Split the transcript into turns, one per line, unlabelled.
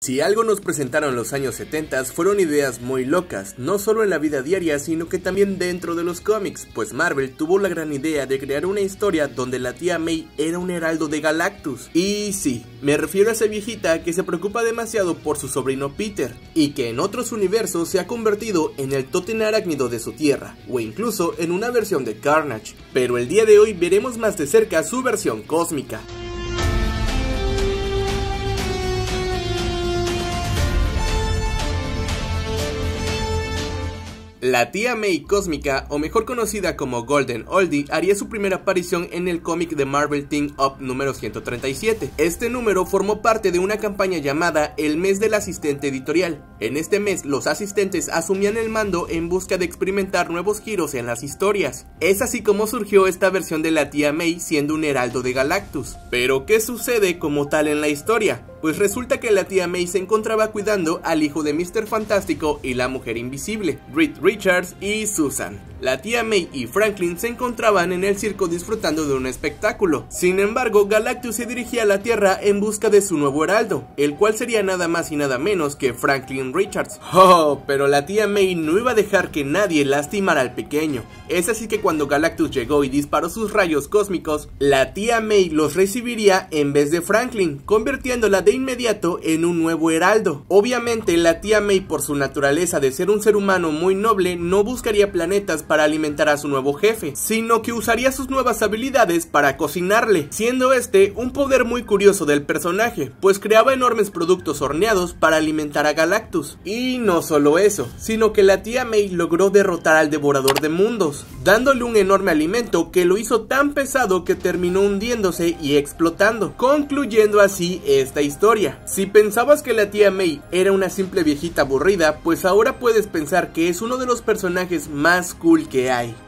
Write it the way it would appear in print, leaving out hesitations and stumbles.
Si algo nos presentaron los años 70 fueron ideas muy locas, no solo en la vida diaria sino que también dentro de los cómics, pues Marvel tuvo la gran idea de crear una historia donde la tía May era un heraldo de Galactus. Y sí, me refiero a esa viejita que se preocupa demasiado por su sobrino Peter, y que en otros universos se ha convertido en el tótem arácnido de su tierra, o incluso en una versión de Carnage, pero el día de hoy veremos más de cerca su versión cósmica. La tía May cósmica, o mejor conocida como Golden Oldie, haría su primera aparición en el cómic de Marvel Team Up número 137. Este número formó parte de una campaña llamada El Mes del Asistente Editorial. En este mes, los asistentes asumían el mando en busca de experimentar nuevos giros en las historias. Es así como surgió esta versión de la tía May siendo un heraldo de Galactus. Pero ¿qué sucede como tal en la historia? Pues resulta que la tía May se encontraba cuidando al hijo de Mr. Fantástico y la Mujer Invisible, Reed Richards y Susan. La tía May y Franklin se encontraban en el circo disfrutando de un espectáculo. Sin embargo, Galactus se dirigía a la Tierra en busca de su nuevo heraldo, el cual sería nada más y nada menos que Franklin Richards. Oh, pero la tía May no iba a dejar que nadie lastimara al pequeño. Es así que cuando Galactus llegó y disparó sus rayos cósmicos, la tía May los recibiría en vez de Franklin, convirtiéndola de inmediato en un nuevo heraldo. Obviamente, la tía May, por su naturaleza de ser un ser humano muy noble, no buscaría planetas para alimentar a su nuevo jefe, sino que usaría sus nuevas habilidades para cocinarle, siendo este un poder muy curioso del personaje, pues creaba enormes productos horneados para alimentar a Galactus. Y no solo eso, sino que la tía May logró derrotar al Devorador de Mundos, dándole un enorme alimento que lo hizo tan pesado que terminó hundiéndose y explotando, concluyendo así esta historia. Si pensabas que la tía May era una simple viejita aburrida, pues ahora puedes pensar que es uno de los personajes más cool que hay.